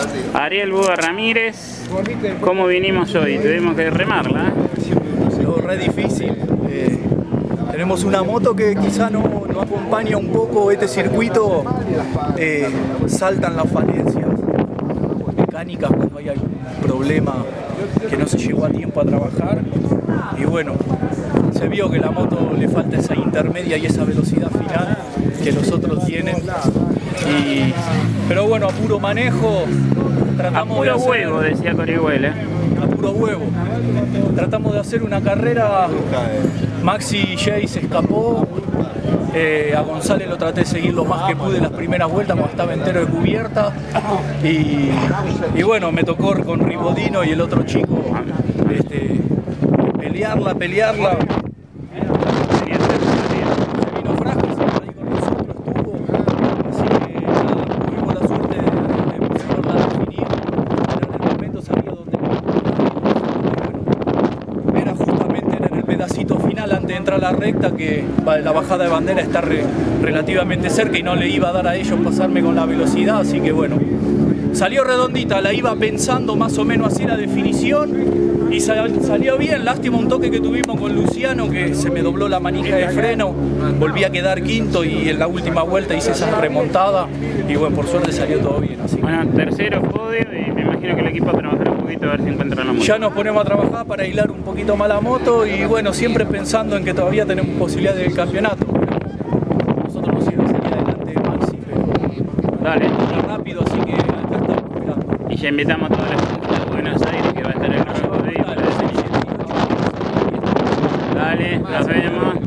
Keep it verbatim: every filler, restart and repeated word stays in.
Ariel Buda Ramírez, ¿cómo vinimos hoy? Tuvimos que remarla, ¿eh? Lo re difícil. Eh, tenemos una moto que quizá no, no acompaña un poco este circuito. Eh, saltan las falencias mecánicas cuando hay algún problema que no se llegó a tiempo a trabajar. Y bueno, se vio que la moto le falta esa intermedia y esa velocidad final que los otros tienen. Y, pero bueno, a puro manejo tratamos a puro de hacer, huevo, decía Corihuel, ¿eh? a puro huevo. Tratamos de hacer una carrera. Maxi Jay se escapó. Eh, a González lo traté de seguir lo más que pude las primeras vueltas cuando estaba entero de cubierta. Y, y bueno, me tocó con Ribodino y el otro chico este, pelearla, pelearla. Vino Frasco, se ahí con nosotros, estuvo. Así que nada, tuvimos la suerte de, de poderla definir. Pero en el momento sabía dónde. Bueno, era justamente en el pedacito final antes de entrar a la recta que la bajada de bandera está re, relativamente cerca y no le iba a dar a ellos pasarme con la velocidad, así que bueno, salió redondita, la iba pensando más o menos así la definición y sal, salió bien. Lástima un toque que tuvimos con Luciano, que se me dobló la manija de freno, volví a quedar quinto y en la última vuelta hice esa remontada y bueno, por suerte salió todo bien. Así que... Bueno, tercero podio y me imagino que el equipo trabajará un poquito a ver si encuentra la moto. Ya nos ponemos a trabajar para hilar un poquito más la moto y bueno, siempre pensando en que todavía tenemos posibilidad del campeonato. Nosotros nos sirve salir adelante Maxi, pero dale, está rápido, así que acá estamos esperando. Y ya invitamos a toda la gente de Buenos Aires que va a estar en el nuevo video. Dale, nos vemos.